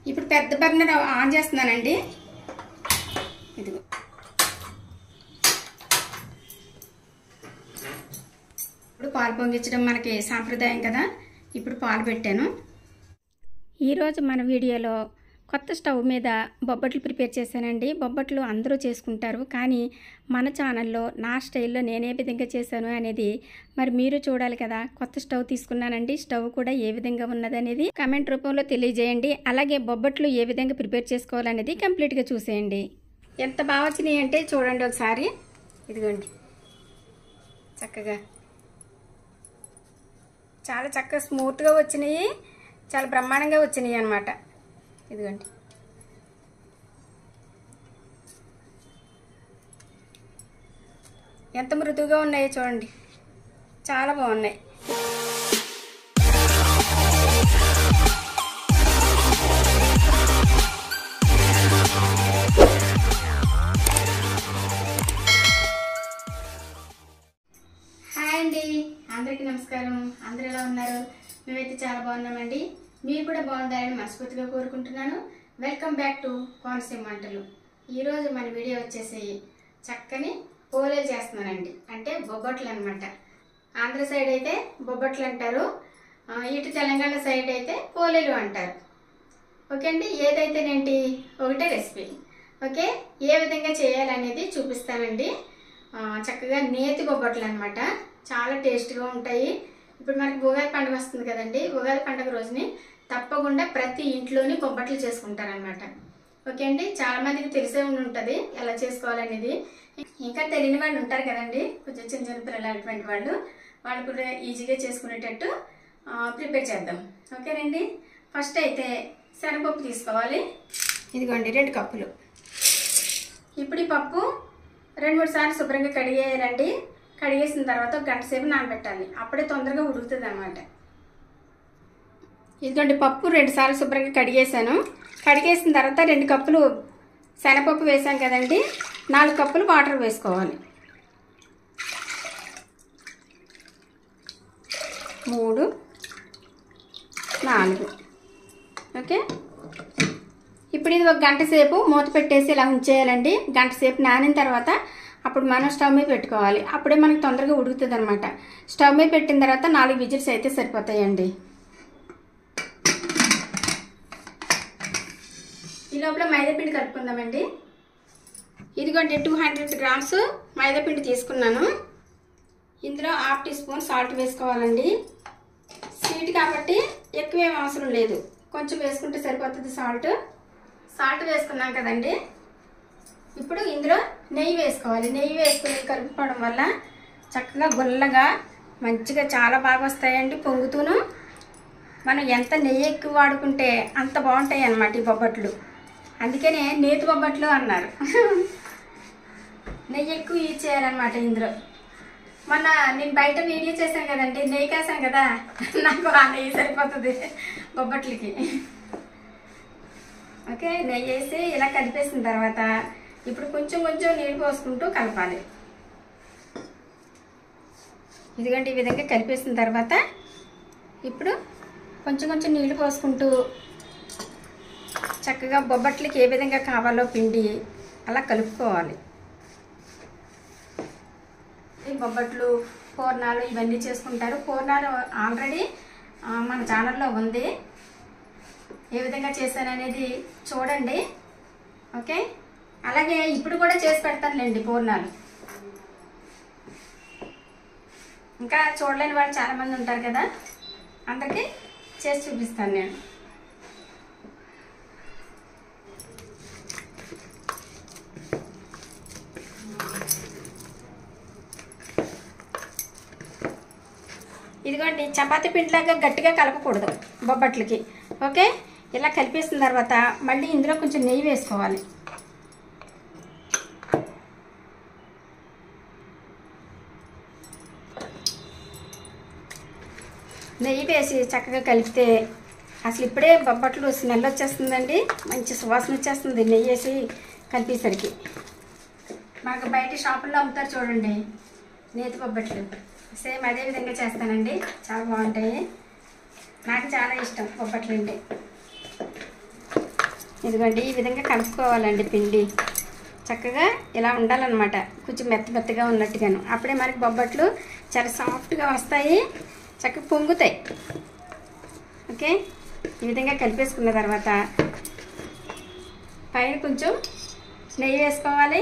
ఇప్పుడు పెద్ద burner on చేస్తున్నానండి. ఇదిగో ఇప్పుడు పాలు పొంగించడం మనకి సాంప్రదాయం కదా. ఇప్పుడు పాలు పెట్టాను. ఈరోజు మన వీడియోలో కొత్త స్టవ్ మీద బొబ్బట్లు ప్రిపేర్ చేశానండి. బొబ్బట్లు అందరూ చేసుకుంటారు, కానీ మన ఛానల్లో నా స్టైల్లో నేను ఏ విధంగా చేశాను అనేది మరి మీరు చూడాలి కదా. కొత్త స్టవ్ తీసుకున్నానండి. స్టవ్ కూడా ఏ విధంగా ఉన్నదనేది కామెంట్ రూపంలో తెలియజేయండి. అలాగే బొబ్బట్లు ఏ విధంగా ప్రిపేర్ చేసుకోవాలనేది కంప్లీట్గా చూసేయండి. ఎంత బాగా వచ్చినాయి అంటే చూడండి ఒకసారి. ఇదిగోండి, చక్కగా చాలా చక్కగా స్మూత్గా వచ్చినాయి, చాలా బ్రహ్మాండంగా వచ్చినాయి అన్నమాట. ఇదిగోండి, ఎంత మృదువుగా ఉన్నాయో చూడండి, చాలా బాగున్నాయి. హాయ్ అండి, అందరికీ నమస్కారం. అందరూ ఎలా ఉన్నారు? మేమైతే చాలా బాగున్నామండి. మీరు కూడా బాగుండాలని మనస్ఫూర్తిగా కోరుకుంటున్నాను. వెల్కమ్ బ్యాక్ టు కోనసీమ వంటలు. ఈరోజు మన వీడియో వచ్చేసి చక్కని పోలేలు చేస్తున్నానండి. అంటే బొబ్బట్లు అనమాట. ఆంధ్ర సైడ్ అయితే బొబ్బట్లు అంటారు, ఇటు తెలంగాణ సైడ్ అయితే పోలేలు అంటారు. ఓకే అండి, ఏదైతేనేంటి ఒకటే రెసిపీ. ఓకే, ఏ విధంగా చేయాలనేది చూపిస్తానండి. చక్కగా నేతి బొబ్బట్లు అనమాట, చాలా టేస్ట్గా ఉంటాయి. ఇప్పుడు మనకి ఉగాది పండుగ వస్తుంది కదండి. ఉగాది పండుగ రోజుని తప్పకుండా ప్రతి ఇంట్లోని బొబ్బట్లు చేసుకుంటారనమాట. ఓకే అండి, చాలా మందికి తెలిసే ఉంటుంది ఎలా చేసుకోవాలనేది. ఇంకా తెలియని వాళ్ళు ఉంటారు కదండి, కొంచెం చిన్న చిన్న పిల్లలు అటువంటి వాళ్ళు కూడా ఈజీగా చేసుకునేటట్టు ప్రిపేర్ చేద్దాం. ఓకేనండి, ఫస్ట్ అయితే శనగపప్పు తీసుకోవాలి. ఇదిగోండి 2 కప్పులు. ఇప్పుడు ఈ పప్పు 2-3 సార్లు శుభ్రంగా కడిగేయాలండి. కడిగేసిన తర్వాత 1 గంట సేపు నానబెట్టాలి, అప్పుడే తొందరగా ఉడుకుతుంది అన్నమాట. ఇదిగోండి, పప్పు 2 సార్లు శుభ్రంగా కడిగేసాను. కడిగేసిన తర్వాత 2 కప్పులు శనగపప్పు వేసాం కదండి, 4 కప్పులు వాటర్ వేసుకోవాలి. 3, 4. ఓకే, ఇప్పుడు ఇది 1 గంట సేపు మూత పెట్టేసి ఇలా ఉంచేయాలండి. గంట సేపు నానిన తర్వాత అప్పుడు మనం స్టవ్ మీద పెట్టుకోవాలి. అప్పుడే మనకు తొందరగా ఉడుకుతుంది అనమాట. స్టవ్ మీద పెట్టిన తర్వాత 4 విజిల్స్ అయితే సరిపోతాయండి. ఈ లోపల మైదాపిండి కలుపుకుందామండి. ఇదిగోండి 200 గ్రామ్స్ మైదాపిండి తీసుకున్నాను. ఇందులో 1/2 టీ స్పూన్ సాల్ట్ వేసుకోవాలండి. స్వీట్ కాబట్టి ఎక్కువ అవసరం లేదు, కొంచెం వేసుకుంటే సరిపోతుంది. సాల్ట్ వేసుకున్నాం కదండి. ఇప్పుడు ఇందులో నెయ్యి వేసుకోవాలి. నెయ్యి వేసుకుని కలుపుకోవడం వల్ల చక్కగా గుల్లగా మంచిగా చాలా బాగా వస్తాయండి పొంగుతూను. మనం ఎంత నెయ్యి ఎక్కువ వాడుకుంటే అంత బాగుంటాయి అన్నమాట ఈ బొబ్బట్లు. అందుకనే నేతి బొబ్బట్లు అన్నారు. నెయ్యి ఎక్కువ యూజ్ చేయాలన్నమాట ఇందులో. మొన్న నేను బయట వీడియో చేశాను కదండి, నెయ్యి కాసాను కదా, నాకు ఆ నెయ్యి సరిపోతుంది బొబ్బట్లకి. ఓకే, నెయ్యి వేసి ఇలా కలిపేసిన తర్వాత ఇప్పుడు కొంచెం కొంచెం నీళ్ళు పోసుకుంటూ కలపాలి. ఇదిగంటే ఈ విధంగా కలిపేసిన తర్వాత ఇప్పుడు కొంచెం కొంచెం నీళ్ళు పోసుకుంటూ చక్కగా బొబ్బట్లకి ఏ విధంగా కావాలో పిండి అలా కలుపుకోవాలి. ఈ బొబ్బట్లు, పూర్ణాలు ఇవన్నీ చేసుకుంటారు. పూర్ణాలు ఆల్రెడీ మన ఛానల్లో ఉంది, ఏ విధంగా చేశాననేది చూడండి. ఓకే, అలాగే ఇప్పుడు కూడా చేసి పెడతానులేండి పూర్ణాలు. ఇంకా చూడలేని వాళ్ళు చాలామంది ఉంటారు కదా, అందరికీ చేసి చూపిస్తాను నేను. ఇదిగోండి, చపాతీ పిండిలాగా గట్టిగా కలపకూడదు బొబ్బట్లకి. ఓకే, ఇలా కలిపేసిన తర్వాత మళ్ళీ ఇందులో కొంచెం నెయ్యి వేసుకోవాలి. నెయ్యి వేసి చక్కగా కలిపితే అసలు ఇప్పుడే బొబ్బట్లు స్మెల్ వచ్చేస్తుందండి, మంచి సువాసన వచ్చేస్తుంది నెయ్యి వేసి కలిపేసరికి. మాకు బయట షాపుల్లో అమ్ముతారు చూడండి నేతి బొబ్బట్లు, సేమ్ అదే విధంగా చేస్తానండి, చాలా బాగుంటాయి. నాకు చాలా ఇష్టం బొబ్బట్లు అంటే. ఇదిగోండి ఈ విధంగా కలుపుకోవాలండి పిండి చక్కగా ఇలా ఉండాలన్నమాట. కొంచెం మెత్తగా ఉన్నట్టుగాను. అప్పుడే మనకి బొబ్బట్లు చాలా సాఫ్ట్గా వస్తాయి, చక్కగా పొంగుతాయి. ఓకే, ఈ విధంగా కలిపేసుకున్న తర్వాత పైన కొంచెం నెయ్యి వేసుకోవాలి.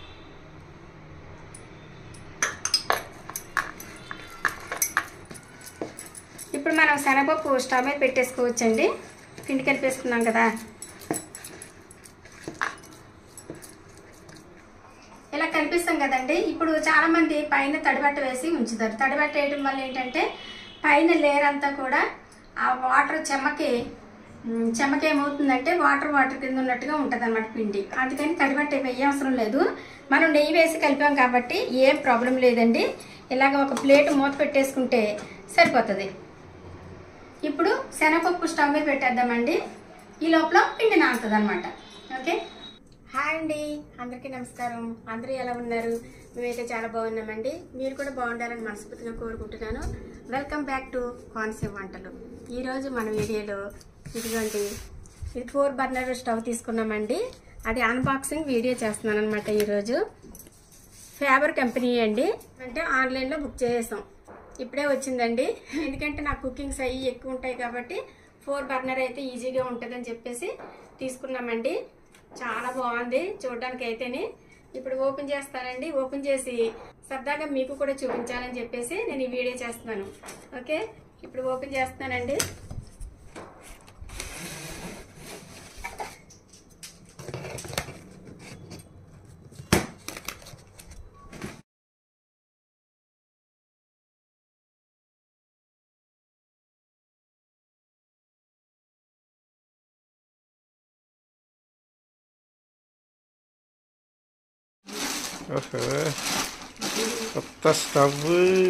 ఇప్పుడు మనం శనగపప్పు స్టవ్ మీద పెట్టేసుకోవచ్చండి. పిండి కలిపేసుకున్నాం కదా, ఇలా కలిపిస్తాం కదండి. ఇప్పుడు చాలామంది పైన తడిబట్ట వేసి ఉంచుతారు. తడిబట్ట వేయడం వల్ల ఏంటంటే పైన లేయర్ అంతా కూడా ఆ వాటర్ చెమ్మకి ఏమవుతుందంటే వాటర్ కింద ఉన్నట్టుగా ఉంటుంది అన్నమాట పిండి. అందుకని తడిబట్ట వేయవసరం లేదు. మనం నెయ్యి వేసి కలిపాం కాబట్టి ఏం ప్రాబ్లం లేదండి. ఇలాగ ఒక ప్లేట్ మూత పెట్టేసుకుంటే సరిపోతుంది. ఇప్పుడు శనగపప్పు స్టవ్ మీద పెట్టేద్దామండి. ఈ లోపల పిండి నానుతుంది అనమాట. ఓకే, హాయ్ అండి, అందరికీ నమస్కారం. అందరూ ఎలా ఉన్నారు? మేమైతే చాలా బాగున్నామండి. మీరు కూడా బాగుండాలని మనస్ఫూర్తిగా కోరుకుంటున్నాను. వెల్కమ్ బ్యాక్ టు కోనసీమ వంటలు. ఈరోజు మన వీడియోలో ఇదిగోండి, ఇది 4 బర్నర్ స్టవ్ తీసుకున్నామండి. అది అన్బాక్సింగ్ వీడియో చేస్తున్నాను అనమాట. ఈరోజు ఫ్యాబర్ కంపెనీ అండి, అంటే ఆన్లైన్లో బుక్ చేసాం. ఇప్పుడే వచ్చిందండి. ఎందుకంటే నాకు కుకింగ్స్ అయ్యి ఎక్కువ ఉంటాయి కాబట్టి 4 బర్నర్ అయితే ఈజీగా ఉంటుందని చెప్పేసి తీసుకున్నామండి. చాలా బాగుంది చూడడానికి అయితేనే. ఇప్పుడు ఓపెన్ చేస్తానండి. ఓపెన్ చేసి సరదాగా మీకు కూడా చూపించాలని చెప్పేసి నేను ఈ వీడియో చేస్తున్నాను. ఓకే, ఇప్పుడు ఓపెన్ చేస్తున్నానండి. కొత్త స్టవ్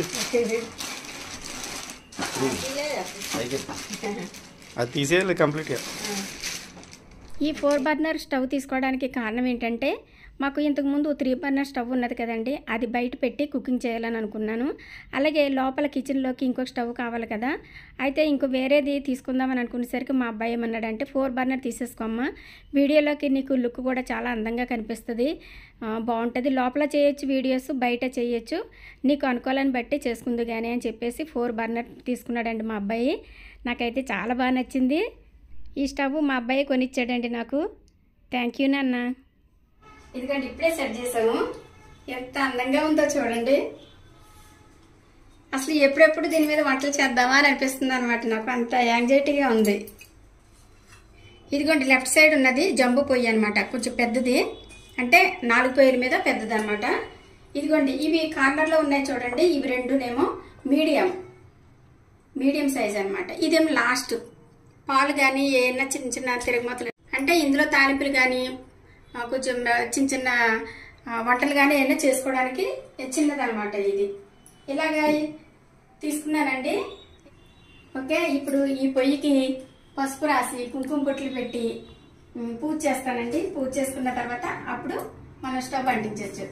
అది తీసేయాలి కంప్లీట్గా. ఈ 4 బర్నర్ స్టవ్ తీసుకోవడానికి కారణం ఏంటంటే మాకు ఇంతకుముందు 3 బర్నర్ స్టవ్ ఉన్నది కదండి, అది బయట పెట్టి కుకింగ్ చేయాలని అనుకున్నాను. అలాగే లోపల కిచెన్లోకి ఇంకొక స్టవ్ కావాలి కదా, అయితే ఇంకో వేరేది తీసుకుందామని అనుకునేసరికి మా అబ్బాయి ఏమన్నాడంటే 4 బర్నర్ తీసేసుకోమ్మా, వీడియోలోకి నీకు లుక్ కూడా చాలా అందంగా కనిపిస్తుంది, బాగుంటుంది, లోపల చేయొచ్చు వీడియోస్, బయట చేయొచ్చు, నీకు అనుకోవాలని బట్టి చేసుకుందు కానీ అని చెప్పేసి 4 బర్నర్ తీసుకున్నాడండి మా అబ్బాయి. నాకైతే చాలా బాగా నచ్చింది. ఈ స్టవ్ మా అబ్బాయి కొనిచ్చాడండి నాకు. థ్యాంక్ యూ నాన్న. ఇదిగోండి ఇప్పుడే సెట్ చేసాము. ఎంత అందంగా ఉందో చూడండి. అసలు ఎప్పుడెప్పుడు దీని మీద వంటలు చేద్దామా అని అనిపిస్తుంది అనమాట. నాకు అంత యాంగ్జైటీగా ఉంది. ఇదిగోండి లెఫ్ట్ సైడ్ ఉన్నది జంబు పొయ్యి అనమాట, కొంచెం పెద్దది, అంటే 4 పొయ్యిల మీద పెద్దది అనమాట. ఇదిగోండి ఇవి కార్నర్లో ఉన్నాయి చూడండి, ఇవి రెండునేమో మీడియం సైజ్ అనమాట. ఇదేమో లాస్ట్. పాలు కానీ ఏమన్నా చిన్న చిన్న తిరగమతలు అంటే ఇందులో తాలింపులు కానీ కొంచెం చిన్న చిన్న వంటలు కానీ ఏమైనా చేసుకోవడానికి చిన్నదనమాట. ఇది ఇలాగా తీసుకున్నానండి. ఓకే, ఇప్పుడు ఈ పొయ్యికి పసుపు రాసి కుంకుమ బొట్లు పెట్టి పూజ చేస్తానండి. పూజ చేసుకున్న తర్వాత అప్పుడు మనం స్టవ్ అంటించవచ్చు.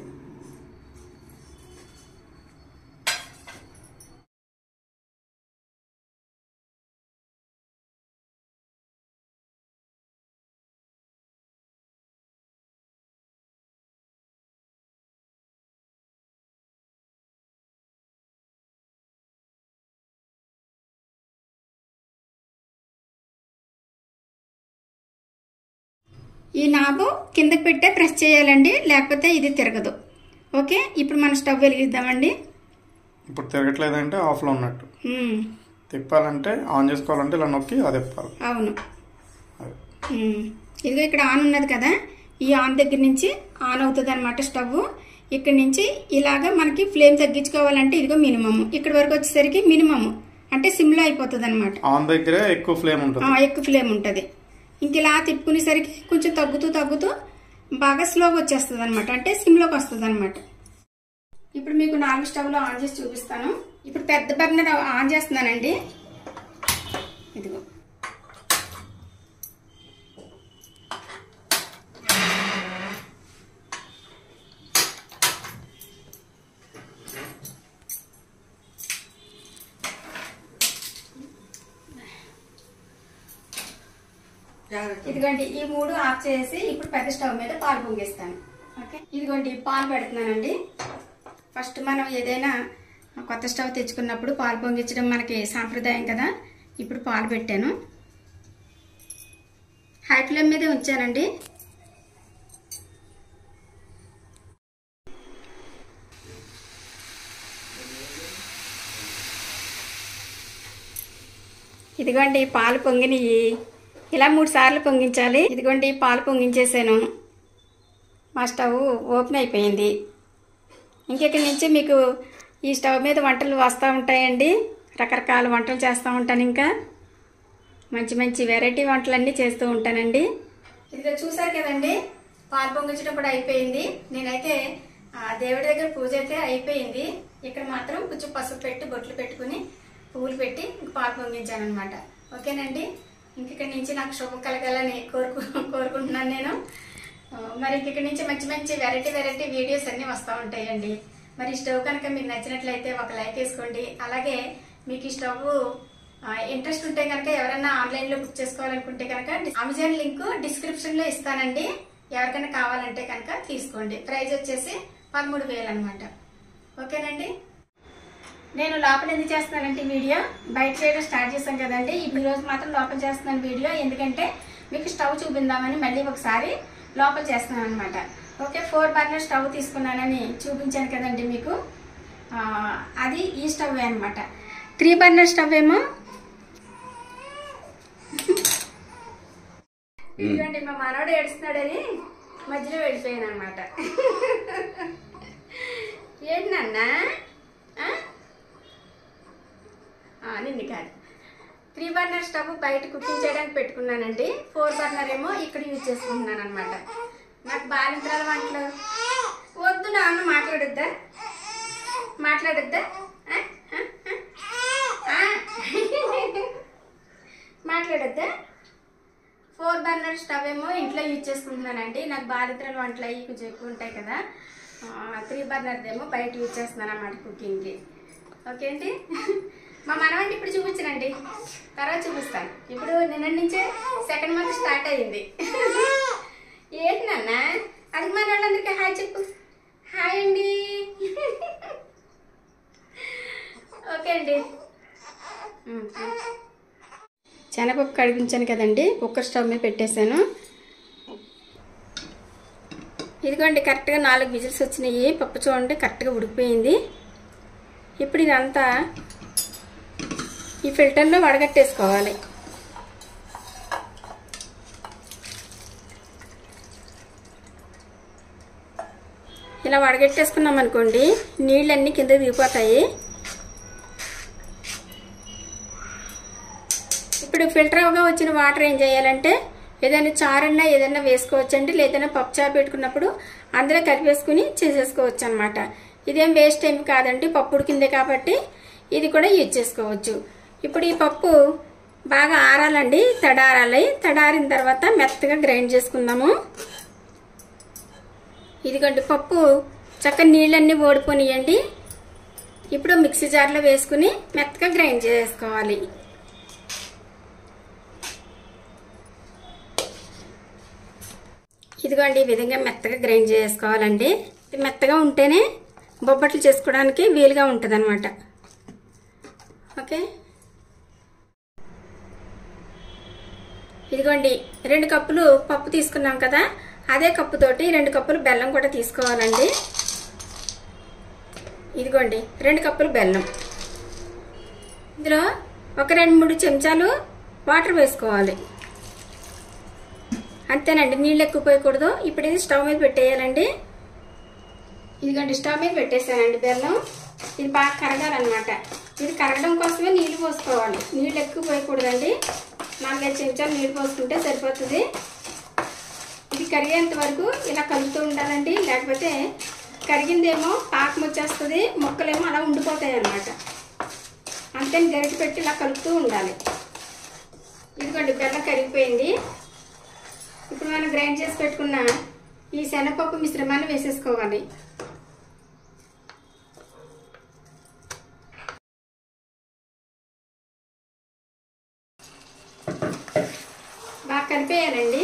ఈ నాబు కిందకి పెట్టే ప్రెస్ చేయాలండి, లేకపోతే ఇది తిరగదు. ఓకే, ఇప్పుడు మనం స్టవ్ వెలిగిద్దామండి. ఇప్పుడు తిరగట్లేదంటే ఆఫ్లో ఉన్నట్టు. తిప్పాలంటే ఆన్ చేసుకోవాలంటే ఇలా నొక్కి అది తిప్పాలి. అవును, ఇదిగో ఇక్కడ ఆన్ ఉన్నది కదా, ఈ ఆన్ దగ్గర నుంచి ఆన్ అవుతుంది అనమాట స్టవ్. ఇక్కడ నుంచి ఇలాగా మనకి ఫ్లేమ్ తగ్గించుకోవాలంటే ఇదిగో మినిమమ్, ఇక్కడ వరకు వచ్చేసరికి మినిమమ్ అంటే సిమ్లో అయిపోతుంది అనమాట. ఆన్ దగ్గరే ఎక్కువ ఫ్లేమ్ ఉంటుంది. ఎక్కువ ఫ్లేమ్ ఉంటుంది. ఇంక ఇలా తిప్పుకునేసరికి కొంచెం తగ్గుతూ బాగా స్లోగా వచ్చేస్తుంది అనమాట, అంటే సిమ్లోకి వస్తుంది అనమాట. ఇప్పుడు మీకు 4 స్టవ్లో ఆన్ చేసి చూపిస్తాను. ఇప్పుడు పెద్ద బర్నర్ ఆన్ చేస్తున్నానండి. ఇదిగో ఇదిగోండి ఈ 3 ఆఫ్ చేసి ఇప్పుడు పెద్ద స్టవ్ మీద పాలు పొంగిస్తాను. ఓకే, ఇదిగోండి పాలు పెడుతున్నానండి. ఫస్ట్ మనం ఏదైనా కొత్త స్టవ్ తెచ్చుకున్నప్పుడు పాలు పొంగించడం మనకి సాంప్రదాయం కదా. ఇప్పుడు పాలు పెట్టాను, హై ఫ్లేమ్ మీదే ఉంచానండి. ఇదిగోండి పాలు పొంగినవి. ఇలా 3 సార్లు పొంగించాలి. ఇదిగోండి పాలు పొంగించేసాను. మా స్టవ్ ఓపెన్ అయిపోయింది. ఇంకెక్కడి నుంచి మీకు ఈ స్టవ్ మీద వంటలు వస్తూ ఉంటాయండి. రకరకాల వంటలు చేస్తూ ఉంటాను. ఇంకా మంచి మంచి వెరైటీ వంటలన్నీ చేస్తూ ఉంటానండి. ఇదిగో చూసారు కదండి, పాలు పొంగించడం కూడా అయిపోయింది. నేనైతే దేవుడి దగ్గర పూజ అయితే అయిపోయింది. ఇక్కడ మాత్రం కొంచెం పసుపు పెట్టి బొట్లు పెట్టుకుని పువ్వులు పెట్టి పాలు పొంగించాను అనమాట. ఓకేనండి, ఇంకెక్కడి నుంచి నాకు శుభం కలగాలని కోరుకుంటున్నాను నేను. మరి ఇక్కడి నుంచి మంచి మంచి వెరైటీ వీడియోస్ అన్నీ వస్తూ ఉంటాయండి. మరి ఈ స్టవ్ కనుక మీకు నచ్చినట్లయితే ఒక లైక్ వేసుకోండి. అలాగే మీకు ఈ స్టవ్ ఇంట్రెస్ట్ ఉంటే కనుక ఎవరైనా ఆన్లైన్లో బుక్ చేసుకోవాలనుకుంటే కనుక అమెజాన్ లింక్ డిస్క్రిప్షన్లో ఇస్తానండి. ఎవరికైనా కావాలంటే కనుక తీసుకోండి. ప్రైస్ వచ్చేసి 13,000 అనమాట. ఓకేనండి, నేను లోపల ఎందుకు చేస్తున్నానంటే వీడియో బయట చేయడం స్టార్ట్ చేశాను కదండి. ఈ రోజు మాత్రం లోపల చేస్తున్నాను వీడియో. ఎందుకంటే మీకు స్టవ్ చూపిందామని మళ్ళీ ఒకసారి లోపల చేస్తున్నాను అనమాట. ఓకే, 4 బర్నర్ స్టవ్ తీసుకున్నానని చూపించాను కదండి మీకు. అది ఈ స్టవ్ అనమాట. 3 బర్నర్ స్టవ్ ఏమో ఇదిగోండి మా మనోడు ఏడుస్తున్నాడని మధ్యలో వెళ్ళిపోయాను అనమాట. ఏంటి నాన్న నిన్ను కాదు. 3 బర్నర్ స్టవ్ బయట కుకింగ్ చేయడానికి పెట్టుకున్నానండి. 4 బర్నర్ ఏమో ఇక్కడ యూజ్ చేసుకుంటున్నాను అనమాట. నాకు బాలింతరాల వంటలు వద్దు. నాన్న మాట్లాడొద్దా మాట్లాడొద్దా. 4 బర్నర్ స్టవ్ ఏమో ఇంట్లో యూజ్ చేసుకుంటున్నానండి. నాకు బాలింతరాల వంటలు అవి కొంచెం ఎక్కువ ఉంటాయి కదా. 3 బర్నర్ది ఏమో బయట యూజ్ చేస్తున్నాను అన్నమాట కుకింగ్కి. ఓకే అండి, మా మనవంటి ఇప్పుడు చూపించనండి, తర్వాత చూపిస్తాను. ఇప్పుడు నిన్న నుంచే 2nd మంత్ స్టార్ట్ అయ్యింది. ఏంటి నాన్న అది మన వాళ్ళందరికీ హాయ్ చెప్పు. హాయ్ అండి. ఓకే అండి, శనగపప్పు కడిగించాను కదండి, కుక్కర్ స్టవ్ మీద పెట్టేశాను. ఇదిగోండి కరెక్ట్గా 4 విజిల్స్ వచ్చినాయి. పప్పు చూడండి కరెక్ట్గా ఉడికిపోయింది. ఇప్పుడు ఇదంతా ఈ ఫిల్టర్లో వడగట్టేసుకోవాలి. ఇలా వడగట్టేసుకున్నాం అనుకోండి నీళ్ళన్నీ కింద దిగిపోతాయి. ఇప్పుడు ఫిల్టర్ అవగా వచ్చిన వాటర్ ఏం చేయాలంటే ఏదైనా చారన్నా ఏదైనా వేసుకోవచ్చండి. లేదైనా పప్పు చారు పెట్టుకున్నప్పుడు అందులో కలిపేసుకుని చేసేసుకోవచ్చు అనమాట. ఇదేం వేస్ట్ ఏమి కాదండి, పప్పు ఉడికిందే కాబట్టి ఇది కూడా యూజ్ చేసుకోవచ్చు. ఇప్పుడు ఈ పప్పు బాగా ఆరాలండి, తడారాలి. తడారిన తర్వాత మెత్తగా గ్రైండ్ చేసుకుందాము. ఇదిగోండి పప్పు చక్కగా నీళ్ళన్నీ ఓడిపోనియండి. ఇప్పుడు మిక్సీ జార్లో వేసుకుని మెత్తగా గ్రైండ్ చేసుకోవాలి. ఇదిగోండి ఈ విధంగా మెత్తగా గ్రైండ్ చేసుకోవాలండి. ఇది మెత్తగా ఉంటేనే బొబ్బట్లు చేసుకోవడానికి వీలుగా ఉంటుంది అనమాట. ఓకే, ఇదిగోండి 2 కప్పులు పప్పు తీసుకున్నాం కదా, అదే కప్పుతోటి 2 కప్పులు బెల్లం కూడా తీసుకోవాలండి. ఇదిగోండి 2 కప్పులు బెల్లం. ఇందులో ఒక 2-3 చెంచాలు వాటర్ వేసుకోవాలి. అంతేనండి, నీళ్ళు ఎక్కువ పోయకూడదు. ఇప్పుడు ఇది స్టవ్ మీద పెట్టేయాలండి. ఇదిగోండి స్టవ్ మీద పెట్టేసానండి బెల్లం. ఇది బాగా కరగాలన్నమాట. ఇది కరగడం కోసమే నీళ్ళు పోసుకోవాలి. నీళ్ళు ఎక్కువ పోయకూడదండి. 4-5 చెంచాలు నీళ్ళు పోసుకుంటే సరిపోతుంది. ఇది కరిగేంత వరకు ఇలా కలుపుతూ ఉండాలండి. లేకపోతే కరిగిందేమో పాకం వచ్చేస్తుంది, ముక్కలేమో అలా ఉండిపోతాయి అన్నమాట. అంతేని గరిటె పెట్టి ఇలా కలుపుతూ ఉండాలి. ఇదిగోండి బెల్లం కరిగిపోయింది. ఇప్పుడు మనం గ్రైండ్ చేసి పెట్టుకున్న ఈ శనగపప్పు మిశ్రమాన్ని వేసేసుకోవాలి. బాగా కలిపేయాలండి.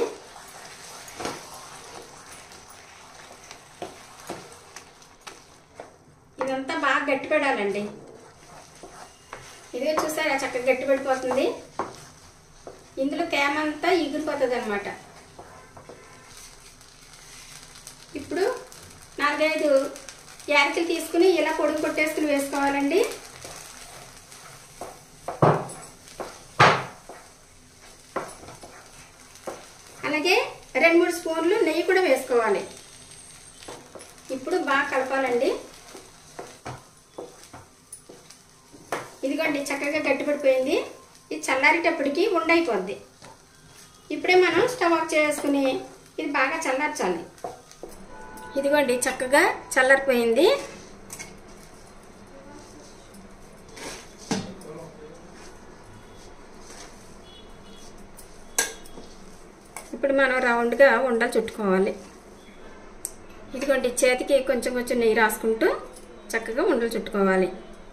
ఇదంతా బాగా గట్టిపడాలండి. ఇదిగో చూసారా చక్కగా గట్టిపడిపోతుంది. ఇందులో తేమంతా ఎగిరిపోతుంది అనమాట. ఇప్పుడు 4-5 యాలకులు తీసుకుని ఇలా పొడుగు కొట్టేసుకుని వేసుకోవాలండి. అలాగే 2-3 స్పూన్లు నెయ్యి కూడా వేసుకోవాలి. ఇప్పుడు బాగా కలపాలండి. ఇదిగోండి చక్కగా గట్టిపడిపోయింది. ఇది చల్లారేటప్పటికి ఉండైపోద్ది. ఇప్పుడే మనం స్టవ్ ఆఫ్ చేసుకుని ఇది బాగా చల్లార్చాలి. ఇదిగోండి చక్కగా చల్లారిపోయింది. ఇప్పుడు మనం రౌండ్గా ఉండలు చుట్టుకోవాలి. ఇదిగోండి చేతికి కొంచెం కొంచెం నెయ్యి రాసుకుంటూ చక్కగా ఉండలు చుట్టుకోవాలి.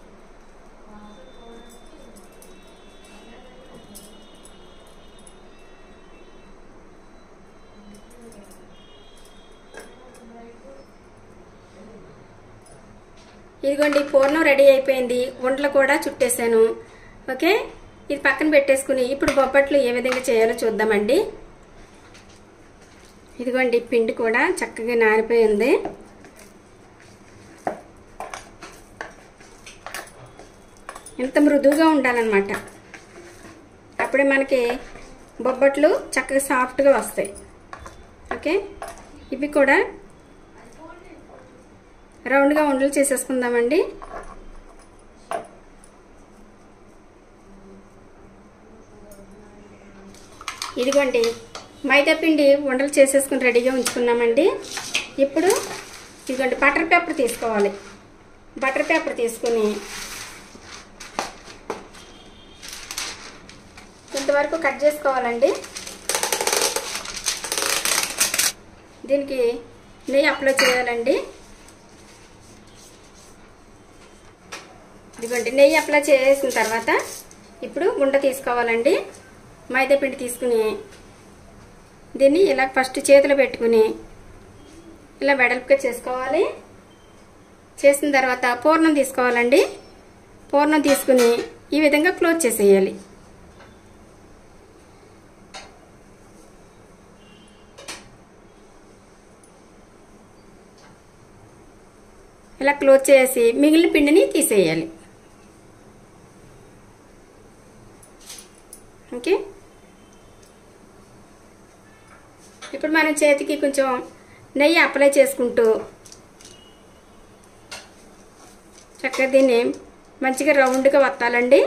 ఇదిగోండి పూర్ణం రెడీ అయిపోయింది. ఉండలు కూడా చుట్టేసాను. ఓకే, ఇది పక్కన పెట్టేసుకుని ఇప్పుడు బొబ్బట్లు ఏ విధంగా చేయాలో చూద్దామండి. ఇదిగోండి పిండి కూడా చక్కగా నానిపోయింది. ఇంత మృదువుగా ఉండాలన్నమాట. అప్పుడే మనకి బొబ్బట్లు చక్కగా సాఫ్ట్గా వస్తాయి. ఓకే, ఇవి కూడా రౌండ్గా ఉండలు చేసేసుకుందామండి. ఇదిగోండి మైదా పిండి ఉండలు చేసేసుకుని రెడీగా ఉంచుకున్నామండి. ఇప్పుడు ఇదిగోండి బటర్ పేపర్ తీసుకోవాలి. బటర్ పేపర్ తీసుకుని ఇంతవరకు కట్ చేసుకోవాలండి. దీనికి నెయ్యి అప్లై చేయాలండి. ఇదిగోండి నెయ్యి అప్లై చేసిన తర్వాత ఇప్పుడు ఉండ తీసుకోవాలండి. మైదా పిండి తీసుకుని దీన్ని ఇలా ఫస్ట్ చేతిలో పెట్టుకుని ఇలా వెడల్పుగా చేసుకోవాలి. చేసిన తర్వాత పూర్ణం తీసుకోవాలండి. పూర్ణం తీసుకుని ఈ విధంగా క్లోజ్ చేసేయాలి. ఇలా క్లోజ్ చేసి మిగిలిన పిండిని తీసేయాలి. ఓకే, ఇప్పుడు మనం చేతికి కొంచెం నెయ్యి అప్లై చేసుకుంటూ చక్కగా దీన్ని మంచిగా రౌండ్గా వత్తాలండి.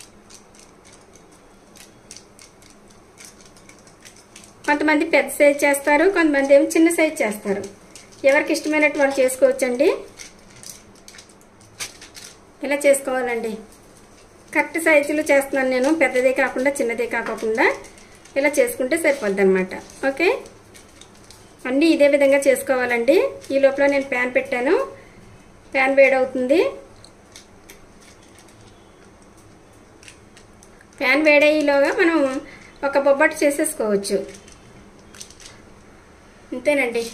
కొంతమంది పెద్ద సైజ్ చేస్తారు, కొంతమంది ఏమో చిన్న సైజ్ చేస్తారు. ఎవరికి ఇష్టమైనట్టు వాళ్ళు చేసుకోవచ్చండి. ఇలా చేసుకోవాలండి. కరెక్ట్ సైజులో చేస్తున్నాను నేను, పెద్దదే కాకుండా చిన్నదే కాకుండా ఇలా చేసుకుంటే సరిపోద్ది అనమాట. ఓకే, అన్నీ ఇదే విధంగా చేసుకోవాలండి. ఈ లోపల నేను ప్యాన్ పెట్టాను. ప్యాన్ వేడవుతుంది. ప్యాన్ వేడయ్యేలోగా మనం ఒక బొబ్బట్టు చేసేసుకోవచ్చు. అంతేనండి.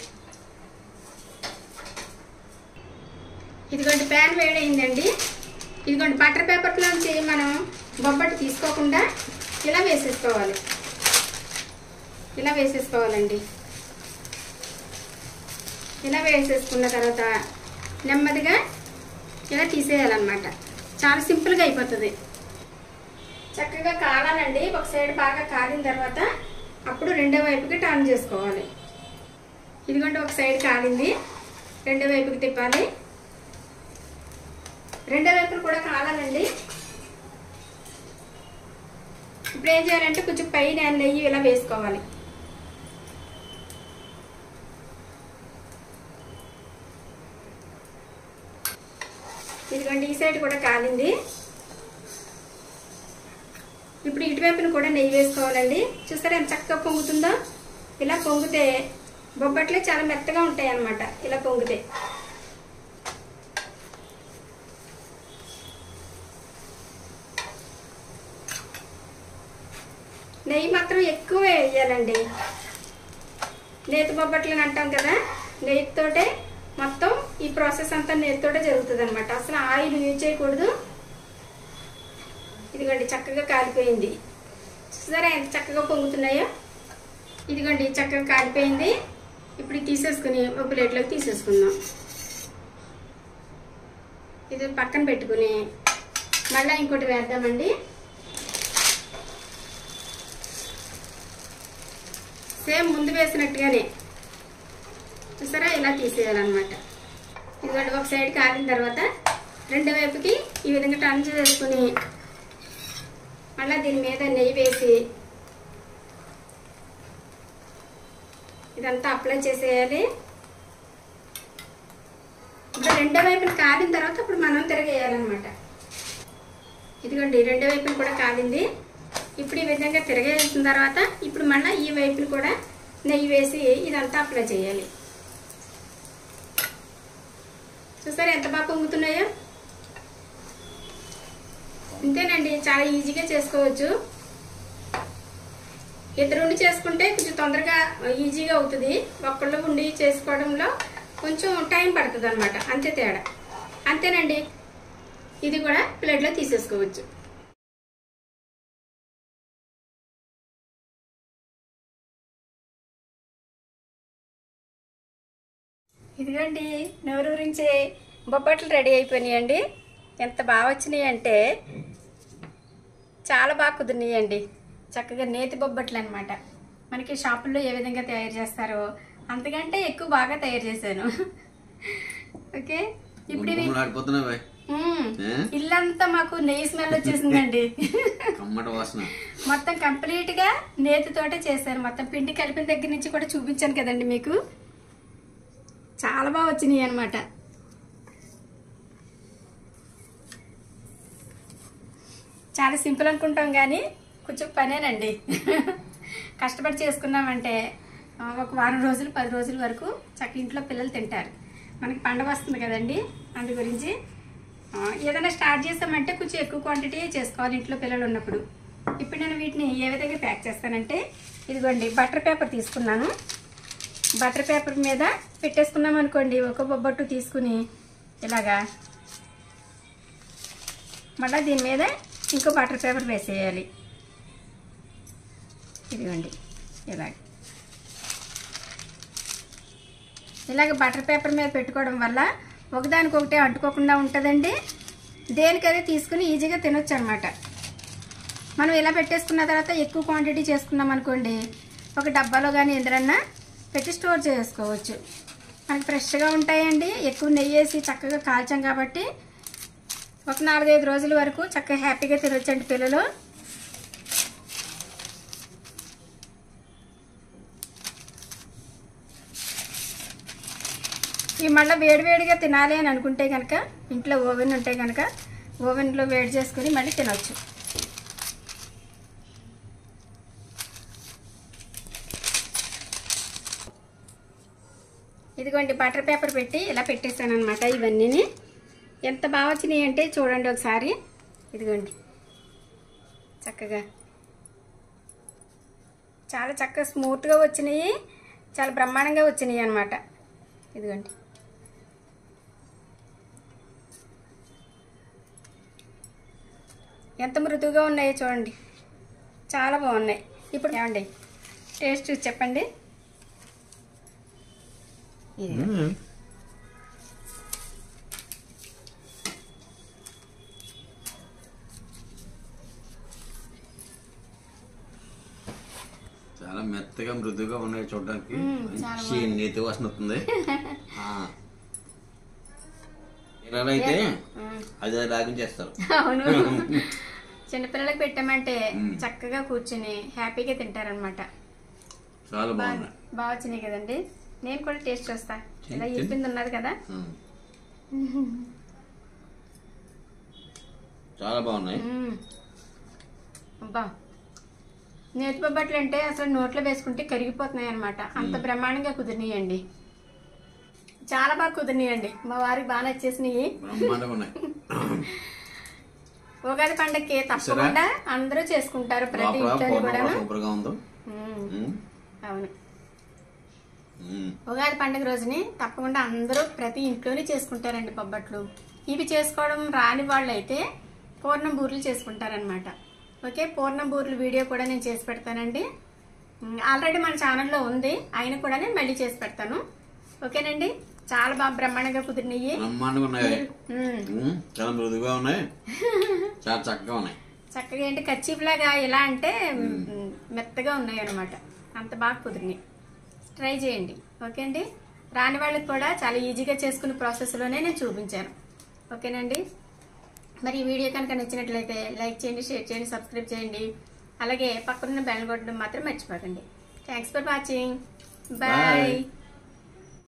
ఇదిగోండి ప్యాన్ వేడైందండి. ఇదిగోండి బటర్ పేపర్లోంచి మనం బొబ్బట్టు తీసుకోకుండా ఇలా వేసేసుకోవాలి. ఇలా వేసేసుకోవాలండి. ఇలా వేసేసుకున్న తర్వాత నెమ్మదిగా ఇలా తీసేయాలన్నమాట. చాలా సింపుల్గా అయిపోతుంది. చక్కగా కాలాలండి. ఒక సైడ్ బాగా కాలిన తర్వాత అప్పుడు రెండో వైపుకి టర్న్ చేసుకోవాలి. ఇదిగోండి ఒక సైడ్ కాలింది, రెండో వైపుకి తిప్పాలి. రెండో వైపులు కూడా కాలాలండి. ఇప్పుడు ఏం చేయాలంటే కొంచెం పైన నెయ్యి ఇలా వేసుకోవాలి. ఇదిగోండి ఈ సైడ్ కూడా కాలింది. ఇప్పుడు ఇటువైపును కూడా నెయ్యి వేసుకోవాలండి. చూస్తారా ఎంత చక్కగా పొంగుతుందో. ఇలా పొంగితే బొబ్బట్లే చాలా మెత్తగా ఉంటాయి అన్నమాట. ఇలా పొంగితే నెయ్యి మాత్రం వాటర్ ఎక్కువ వేయాలండి. నేతి బొబ్బట్లు అంటాం కదా, నెయ్యితోటే మొత్తం ఈ ప్రాసెస్ అంతా నేతితోటే జరుగుతుంది అనమాట. అసలు ఆయిల్ యూజ్ చేయకూడదు. ఇదిగోండి చక్కగా కాలిపోయింది. చూసారా ఎంత చక్కగా పొంగుతున్నాయో. ఇదిగోండి చక్కగా కాలిపోయింది. ఇప్పుడు తీసేసుకుని ఒక ప్లేట్లోకి తీసేసుకుందాం. ఇది పక్కన పెట్టుకుని మళ్ళీ ఇంకోటి వేద్దామండి. సేమ్ ముందు వేసినట్టుగానే చూసారా ఇలా తీసేయాలన్నమాట. ఇదిగోండి ఒక సైడ్ కాలిన తర్వాత రెండో వైపుకి ఈ విధంగా టర్న్ చేసుకుని మళ్ళీ దీని మీద నెయ్యి వేసి ఇదంతా అప్లై చేసేయాలి. ఇప్పుడు రెండో వైపుని కాలిన తర్వాత ఇప్పుడు మనం తిరగేయాలన్నమాట. ఇదిగోండి రెండో వైపుని కూడా కాలింది. ఇప్పుడు ఈ విధంగా తిరగేసిన తర్వాత ఇప్పుడు మళ్ళీ ఈ వైపుని కూడా నెయ్యి వేసి ఇదంతా అప్లై చేయాలి. చూసారా ఎంత బాగా పొంగుతున్నాయో. ఇంతేనండి, చాలా ఈజీగా చేసుకోవచ్చు. ఇద్దరు ఉండి చేసుకుంటే కొంచెం తొందరగా ఈజీగా అవుతుంది. ఒక్కళ్ళు ఉండి చేసుకోవడంలో కొంచెం టైం పడుతుంది అనమాట, అంతే తేడా. అంతేనండి, ఇది కూడా ప్లేట్లో తీసేసుకోవచ్చు. ఇదిగోండి నోరూరించి బొబ్బట్లు రెడీ అయిపోయినాయండి. ఎంత బాగా వచ్చినాయి అంటే చాలా బాగా కుదిరినాయండి. చక్కగా నేతి బొబ్బట్లు అనమాట. మనకి షాపుల్లో ఏ విధంగా తయారు చేస్తారో అంతకంటే ఎక్కువ బాగా తయారు చేశాను. ఓకే, ఇప్పుడు ఇల్లంతా మాకు నెయ్యి స్మెల్ వచ్చేసిందండి. మొత్తం కంప్లీట్ గా నేతితోటే చేశాను. మొత్తం పిండి కలిపిన దగ్గర నుంచి కూడా చూపించాను కదండి మీకు. చాలా బాగా వచ్చినాయి అనమాట. చాలా సింపుల్ అనుకుంటాం కానీ కొంచెం పనేనండి. కష్టపడి చేసుకున్నామంటే ఒక వారం రోజులు 10 రోజుల వరకు చక్క ఇంట్లో పిల్లలు తింటారు. మనకి పండుగ వస్తుంది కదండి, అందు గురించి ఏదైనా స్టార్ట్ చేస్తామంటే కొంచెం ఎక్కువ క్వాంటిటీ చేసుకోవాలి ఇంట్లో పిల్లలు ఉన్నప్పుడు. ఇప్పుడు నేను వీటిని ఏ విధంగా ప్యాక్ చేస్తానంటే ఇదిగోండి బటర్ పేపర్ తీసుకున్నాను. బటర్ పేపర్ మీద పెట్టేసుకున్నాం అనుకోండి. ఒక బొబ్బట్టు తీసుకుని ఇలాగా మళ్ళీ దీని మీద ఇంకో బటర్ పేపర్ వేసేయాలి. ఇదిగోండి ఇలాగ బటర్ పేపర్ మీద పెట్టుకోవడం వల్ల ఒకదానికొకటే అంటుకోకుండా ఉంటుందండి. దేనికదే తీసుకుని ఈజీగా తినొచ్చు అనమాట. మనం ఇలా పెట్టేసుకున్న తర్వాత ఎక్కువ క్వాంటిటీ చేసుకున్నాం అనుకోండి, ఒక డబ్బాలో కానీ ఎందురన్నా పెట్టి స్టోర్ చేసుకోవచ్చు. మనకి ఫ్రెష్గా ఉంటాయండి. ఎక్కువ నెయ్యి వేసి చక్కగా కాల్చాం కాబట్టి ఒక 4-5 రోజుల వరకు చక్కగా హ్యాపీగా తినొచ్చండి పిల్లలు. ఇవి మళ్ళీ వేడివేడిగా తినాలి అని అనుకుంటే కనుక ఇంట్లో ఓవెన్ ఉంటే కనుక ఓవెన్లో వేడి చేసుకుని మళ్ళీ తినొచ్చు. ఇదిగోండి బటర్ పేపర్ పెట్టి ఇలా పెట్టేసాను అనమాట. ఇవన్నీ ఎంత బాగా వచ్చినాయి అంటే చూడండి ఒకసారి. ఇదిగోండి చక్కగా చాలా చక్కగా స్మూత్గా వచ్చినాయి, చాలా బ్రహ్మాండంగా వచ్చినాయి అనమాట. ఇదిగోండి ఎంత మృదువుగా ఉన్నాయో చూడండి, చాలా బాగున్నాయి. ఇప్పుడు ఏమండి టేస్ట్ చూసి చెప్పండి. చాలా మెత్తగా మృదువుగా ఉన్నాయి చూడడానికి. నేతి వాసన వస్తుంది. అయితే అది లాగించేస్తారు. అవును, చిన్నపిల్లలకు పెట్టామంటే చక్కగా కూర్చుని హ్యాపీగా తింటారనమాట. చాలా బాగున్నాయి, బాగా వచ్చినాయి కదండి. నేను కూడా టేస్ట్ చూస్తా. ఇలా ఇప్పింది ఉన్నది కదా, చాలా బాగున్నాయి. అబ్బా నేతి బొబ్బట్లు అంటే అసలు నోట్లో వేసుకుంటే కరిగిపోతున్నాయి అనమాట. అంత బ్రహ్మాండంగా కుదిరినాయండి. చాలా బాగా కుదిరినాయండి. మా వారికి బాగా నచ్చేసినాయి. ఉగాది పండగకి తప్పకుండా అందరూ చేసుకుంటారు ప్రతి ఇంట్లో కూడా. ఉమ్. అవును. ఉమ్. ఉగాది పండుగ రోజుని తప్పకుండా అందరూ ప్రతి ఇంట్లోనే చేసుకుంటారండి బొబ్బట్లు. ఇవి చేసుకోవడం రాని వాళ్ళు అయితే పూర్ణం బూరెలు చేసుకుంటారనమాట. ఓకే, పూర్ణం బూరెలు వీడియో కూడా నేను చేసి పెడతానండి. ఆల్రెడీ మన ఛానల్లో ఉంది, అయినా కూడా నేను మళ్ళీ చేసి పెడతాను. ఓకేనండి, చాలా బాగా బ్రహ్మాండంగా కుదిరినాయి. బ్రహ్మాండంగా ఉన్నాయి. చాలా మృదుగా ఉన్నాయి, చాలా చక్కగా ఉన్నాయి. చక్కగా ఏంటి కచ్చీఫ్ లాగా ఇలా అంటే మెత్తగా ఉన్నాయి అనమాట. అంత బాగా కుదిరినాయి. ట్రై చేయండి. ఓకే అండి, రాని వాళ్ళకి కూడా చాలా ఈజీగా చేసుకునే ప్రాసెస్లోనే నేను చూపించాను. ఓకేనండి, మరి ఈ వీడియో కనుక నచ్చినట్లయితే లైక్ చేయండి, షేర్ చేయండి, సబ్స్క్రైబ్ చేయండి. అలాగే పక్కనున్న బెల్ కొట్టడం మాత్రం మర్చిపోకండి. Thanks for watching. బాయ్.